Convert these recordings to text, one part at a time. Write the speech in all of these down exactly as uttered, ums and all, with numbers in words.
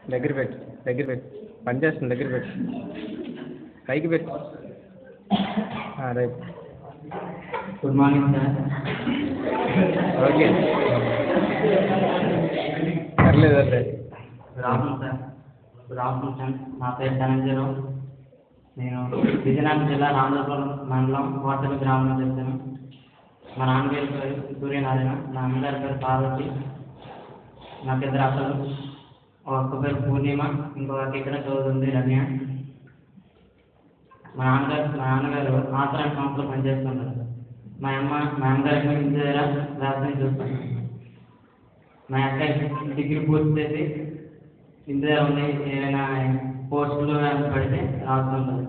దగ్గర పెట్టు దగ్గర పెట్టు పని చేస్తుంది దగ్గర పెట్టు పైకి పెట్టు right good morning sir. Okay పర్లేదు పర్లేదు. Good afternoon sir. Good afternoon sir. నా పేరు ధనంజయరావు. నేను విజయనగరం జిల్లా రామదుర్గం మండలం కోటపల్లి గ్రామం నుంచి వచ్చాను. మా నాన్నగారి పేరు సూర్యనారాయణ, నా అమ్మగారి పేరు పార్వతి, నాకు ఇద్దరు అక్కలు, ఒక పేరు పూర్ణిమ, ఇంకొక ఇక్కడ చదువుతుంది రమ్య. మా నాన్నగారు మా నాన్నగారు ఆసరా సంస్థలో పనిచేస్తున్నారు. మా అమ్మ మా అమ్మగారికి ఇంటి దగ్గర వ్యవసాయం చూస్తాను. మా అక్క డిగ్రీ పూర్తి చేసి ఇంటి దగ్గర ఉండి ఏదైనా పోస్టులు పడితే రాస్తుంటారు.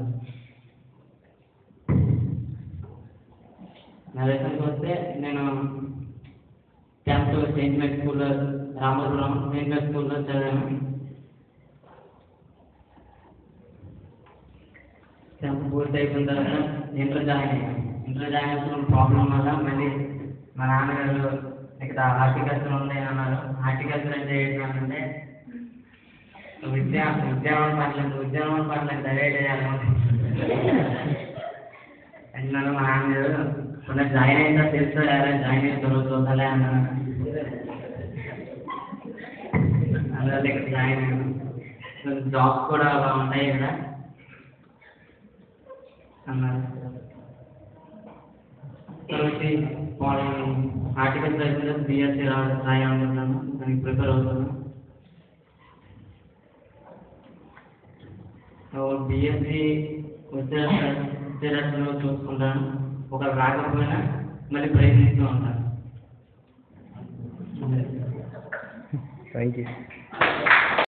నా విషయానికి వస్తే నేను టెన్త్ సెయింట్ మేరీ స్కూల్లో రామపురం సెయింట్ మేరీ స్కూల్లో చదివాను. టెన్త్ పూర్తి అయిపోయిన తర్వాత ఇంటర్ జాయిన్ అయ్యాను. ఇంటర్ జాయిన్ అయిన ప్రాబ్లం వల్ల మళ్ళీ మా నాన్నగారు ఇక్కడ హార్టికల్చర్ ఉంది అన్నారు. హార్టికల్చర్ అంటే ఏంటంటే విద్యా ఉద్యానవన పంటలు ఉద్యానవన పంటలు డైరెక్ట్ చేయాలి అన్నాను. మా నాన్నగారు మొన్న జాయిన్ అయినా తెలుసు లేదా జాయిన్ అయిన తర్వాత చూడాలి అన్నాను. అందువల్ల ఇక్కడ జాయిన్ అయ్యాను. జాబ్స్ కూడా అలా ఉంటాయి ఇక్కడ అన్నారు. తర్వాత హార్టికల్చర్ అయిపోతే బిఎస్సీ రాయాలనుకుంటున్నాను. దానికి ప్రిపేర్ అవుతున్నాను. బిఎస్సీ వచ్చే వచ్చేటట్లు చూసుకుంటాను. ఒకరు రాకపోయినా మళ్ళీ ప్రయత్నిస్తూ ఉంటాను. Thank you.